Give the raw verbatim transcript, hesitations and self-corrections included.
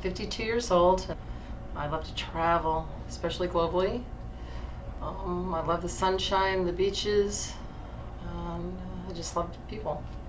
fifty-two years old. I love to travel, especially globally. Um, I love the sunshine, the beaches, and I just love people.